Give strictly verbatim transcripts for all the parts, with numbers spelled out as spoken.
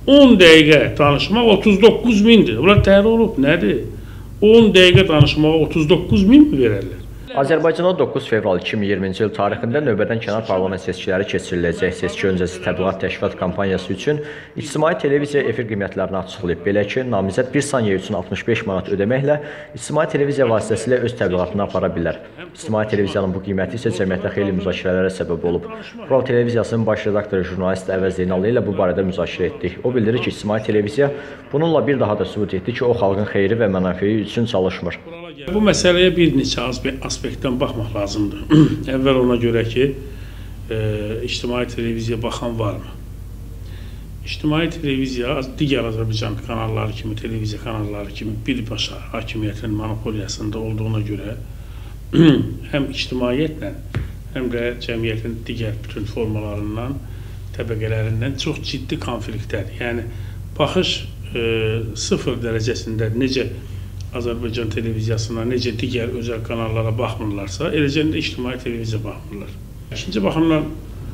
on dəqiqə danışmaq otuz doqquz mindir. Bunlar təyin olub, nədir? on dəqiqə danışmağa otuz doqquz min mi verərlər? Azərbaycanda doqquz fevral iki min iyirminci il tarixində növbədən kənar parlament seçkiləri keçiriləcək. Seçki öncəsi təbliğat təşkilat kampaniyası üçün ictimai televiziya efir qiymətlərini açıqlayıb. Belə ki, namizəd bir saniyə üçün altmış beş manat ödəməklə ictimai televiziya vasitəsilə öz təbliğatını apara bilər. İctimai televiziyanın bu qiyməti isə cəmiyyətdə xeyli müzakirələrə səbəb olub. Kural televiziyasının baş redaktoru jurnalist Əvəz Zeynallı ilə bu barədə müzakirə etdik. O bildirir ki, ictimai televiziya bununla bir daha da sübut etdi ki, o xalqın xeyri və mənafiyi üçün çalışmır. Bu məsələyə bir neçə aspektdən baxmaq lazımdır. Əvvəl ona görə ki, e, ictimai televiziya baxan varmı? İctimai televiziya digər Azərbaycan kanalları kimi, televiziya kanalları kimi birbaşa hakimiyyətin monopoliyasında olduğuna görə həm ictimaiyyətlə, həm də cəmiyyətin digər bütün formalarından, təbəqələrindən çox ciddi konfliktədir. Yəni, baxış e, sıfır dərəcəsində necə Azərbaycan televiziyasına, necə digər özəl kanallara baxmırlarsa, eləcə də ictimai televiziya baxmırlar. İkinci baxımdan,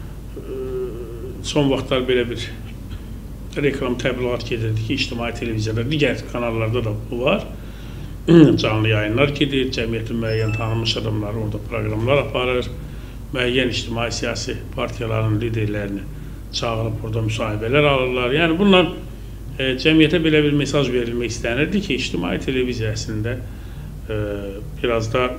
son vaxtlar belə bir reklam təbliğat gedirdi ki, ictimai televiziyada, digər kanallarda da bu var. Canlı yayınlar gedir, cəmiyyətin müəyyən tanınmış adamları orada proqramlar aparır, müəyyən ictimai siyasi partiyaların liderlərini çağırıb orada müsahibələr alırlar. Yəni, bundan E, cəmiyyətə belə bir mesaj verilmək istənirdi ki, ictimai televiziya əslində e, biraz da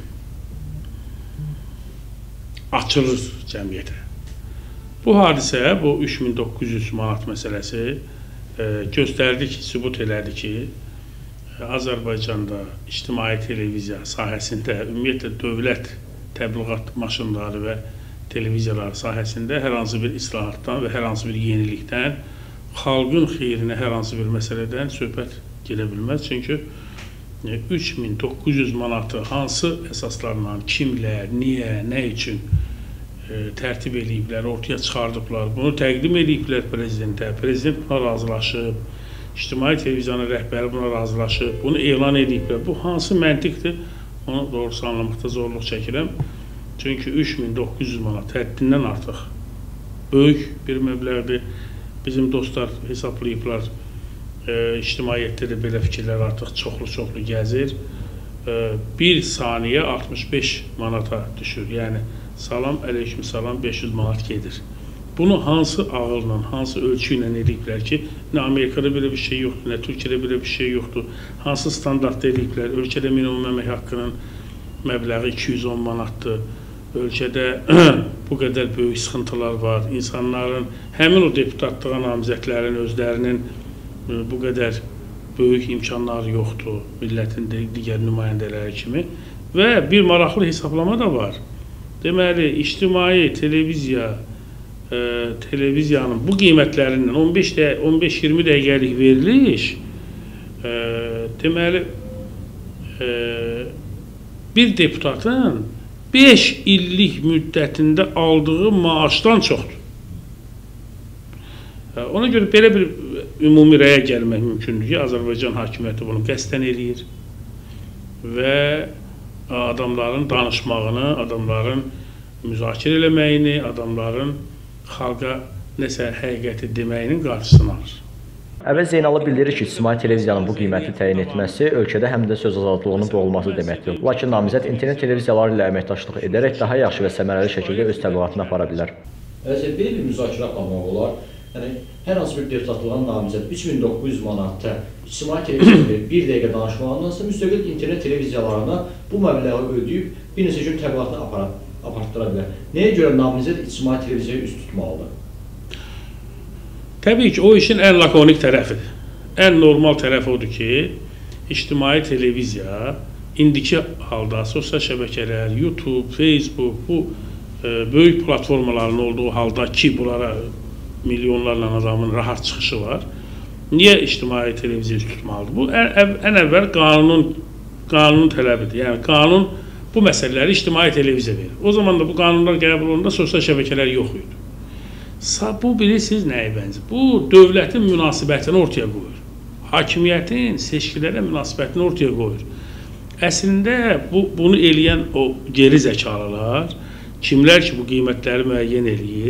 açılır cəmiyyətə. Bu hadisə, bu üç min doqquz yüz manat məsələsi e, göstərdi ki, sübut elədi ki, e, Azərbaycanda ictimai televiziya sahəsində, ümumiyyətlə dövlət təbliğat maşınları və televiziyaları sahəsində hər hansı bir islahatdan və hər hansı bir yenilikdən, xalqın xeyrinə hər hansı bir məsələdən söhbət gedə bilməz. Çünki üç min doqquz yüz manatı hansı əsaslarla, kimlər, niyə, nə üçün e, tərtib ediblər, ortaya çıxardıblar, bunu təqdim ediblər prezidentə, prezident buna razılaşıb, ictimai televiziyanın rəhbəri buna razılaşıb, bunu elan ediblər. Bu hansı məntiqdir, onu doğrusu anlamakta zorluq çəkirəm. Çünki üç min doqquz yüz manat həddindən artıq böyük bir məbləğdir. Bizim dostlar hesablayıblar, e, ictimaiyyətdə də belə fikirlər artıq çoxlu-çoxlu gəzir. E, bir saniyə altmış beş manata düşür. Yəni, salam, əleyküm salam, beş yüz manat gedir. Bunu hansı ağılla, hansı ölçü ilə ediblər ki, nə Amerikada belə bir şey yoxdur, nə Türkiyədə belə bir şey yoxdur. Hansı standartda ediblər? Ölkədə minimum əmək haqqının məbləği iki yüz on manatdır. Ölkədə bu qədər böyük sıxıntılar var. İnsanların, həmin o deputatlığa namizədlərin özlərinin bu qədər böyük imkanları yoxdur, millətin digər nümayəndələri kimi. Və bir maraqlı hesablama da var. Deməli, ictimai televiziya, e, televiziyanın bu qiymətlərindən on beş iyirmi dəqiqəlik veriliş, e, deməli, e, bir deputatın beş illik müddətində aldığı maaşdan çoxdur. Ona görə belə bir ümumi rəyə gəlmək mümkündür ki, Azərbaycan hakimiyyəti bunu qəsdən eləyir və adamların danışmağını, adamların müzakirə eləməyini, adamların xalqa nəsə həqiqəti deməyinin qarşısını alır. Əvəz Zeynallı bildirir ki, ictimai televiziyanın bu qiyməti təyin etməsi ölkədə həm də söz azadlığının boğulması deməkdir. Lakin namizəd internet televiziyaları ilə əməkdaşlıq edərək daha yaxşı və səmərəli şəkildə öz təbliğatını apara bilər. Əvəz, belə bir müzakirə aparmaq olar. Yəni, hər hansı bir deputatlığın namizəd üç min doqquz yüz manatda ictimai televiziyada bir dəqiqə danışmağındansa müstəqil internet televiziyalarına bu məbləği ödəyib bir neçə gün təbliğatını apartdıra bilər. Nəyə görə namizəd ictimai televiziyaya üst tutmalıdır? Təbii ki, o işin ən lakonik tərəfidir. Ən normal tərəfi odur ki, ictimai televiziya indiki halda sosial şəbəkələr, YouTube, Facebook, bu e, böyük platformaların olduğu halda ki, bunlara milyonlarla adamın rahat çıxışı var. Niyə ictimai televiziya üst tutmalıdır? Bu, ən, ən əvvəl qanunun, qanunun tələbidir. Yəni, qanun bu məsələləri ictimai televiziya verir. O zaman da bu qanunlar qəbul olunanda sosial şəbəkələr yox idi. Bu, bilirsiniz nəyə bənzir? Bu, dövlətin münasibətini ortaya qoyur. Hakimiyyətin seçkilərə münasibətini ortaya qoyur. Əslində, bu, bunu eləyən o geri zəkalılar, kimlər ki, bu qiymətləri müəyyən eləyir,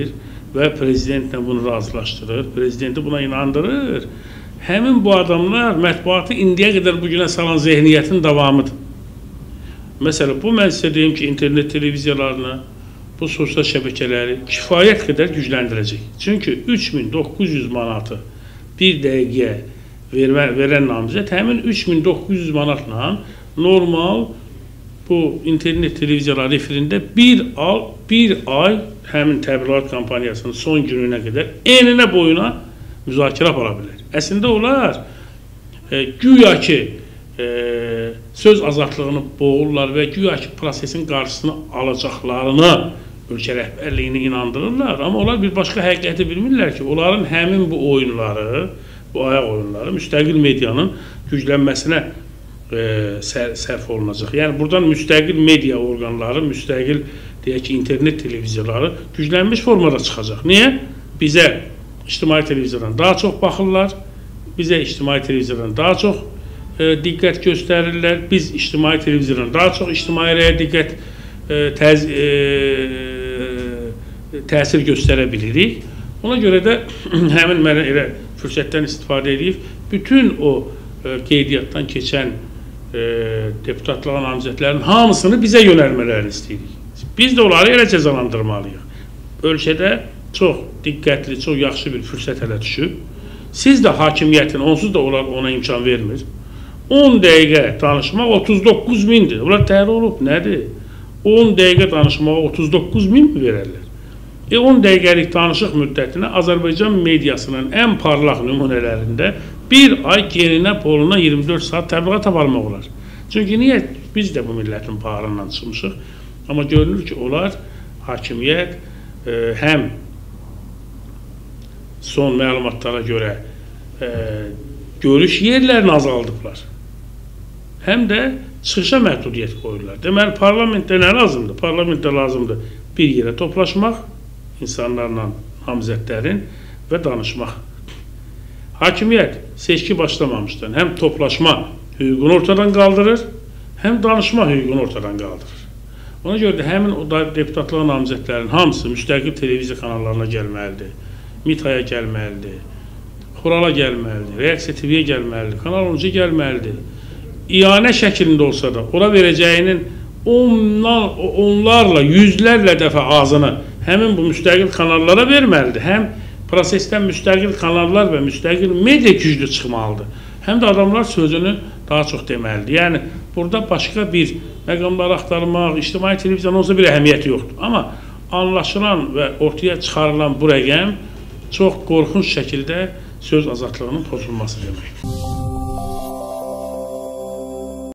və prezidentlə bunu razılaşdırır, prezidenti buna inandırır. Həmin bu adamlar mətbuatı indiyə qədər bugünə salan zehniyyətin davamıdır. Məsələn, bu mən sizə deyim ki, internet televiziyalarını, bu sosial şəbəkələri kifayət qədər gücləndirəcək. Çünki üç min doqquz yüz manatı bir dəqiqəyə verən namizəd həmin üç min doqquz yüz manatla normal bu internet televiziyaları efirində bir, al, bir ay həmin təbliğat kampaniyasının son gününə qədər enine boyuna müzakirə apara bilər. Əslində onlar e, güya ki e, söz azadlığını boğurlar və güya ki prosesin qarşısını alacaqlarına ölkə rəhbərliyini inandırırlar. Amma onlar bir başqa həqiqəti bilmirlər ki, onların həmin bu oyunları, bu ayaq oyunları müstəqil medianın güclənməsinə e, sərf olunacaq. Yəni, buradan müstəqil media orqanları, müstəqil deyək ki, internet televiziyaları güclənmiş formada çıxacaq. Niyə? Bizə ictimai televiziyadan daha çox baxırlar, bizə ictimai televiziyadan daha çox e, diqqət göstərirlər, biz ictimai televiziyadan daha çox ictimaiyyəyə diqqət e, təz, e, təsir göstərə bilirik. Ona görə də həmin mənə elə fürsətdən istifadə edib, bütün o e, qeydiyyatdan keçən e, deputatlığa namizədlərin hamısını bizə yönəlmələrini istəyirik. Biz də onları elə cəzalandırmalıyıq. Ölkədə çox diqqətli, çox yaxşı bir fürsət hələ düşüb. Siz də hakimiyyətin, onsuz da onlar ona imkan vermir. on dəqiqə danışmaq otuz doqquz mindir. Onlar təhri olub, nədir? on dəqiqə danışmağa otuz doqquz min mi verərlər? E on dəqiqəlik danışıq müddətinə Azərbaycan mediasının ən parlaq nümunələrində bir ay geninə poluna iyirmi dörd saat təbliğat aparmaq olar. Çünki niyə? Biz də bu millətin bağrından çıxmışıq. Amma görünür ki, onlar hakimiyyət e, həm son məlumatlara görə e, görüş yerlərini azaldıblar, həm də çıxışa məhdudiyyət qoyurlar. Deməli, parlamentdə nə lazımdır? Parlamentdə lazımdır bir yerə toplaşmaq, insanlarla namizədlərin və danışmaq. Hakimiyyət seçki başlamamışdan həm toplaşma hüququnu ortadan qaldırır, həm danışma hüququnu ortadan qaldırır. Ona görə də həmin o deputatlığa namizədlərin hamısı müstəqil televiziya kanallarına gəlməlidir, MİTAya gəlməlidir, Xurala gəlməlidir, Reaksiya T V-yə gəlməlidir, Kanal on-a gəlməlidir. İyanə şəklində olsa da, ora verəcəyinin ondan, onlarla, yüzlərlə dəfə ağzını həmin bu müstəqil kanallara verməlidir. Həm prosesdən müstəqil kanallar və müstəqil media güclü çıxmalıdır. Həm də adamlar sözünü daha çox deməlidir. Yəni, burada başqa bir məqamları axtarmaq, ictimai televiziyanın olsa bir əhəmiyyəti yoxdur. Amma anlaşılan və ortaya çıxarılan bu rəqəm çox qorxunç şəkildə söz azadlığının pozulması deməkdir.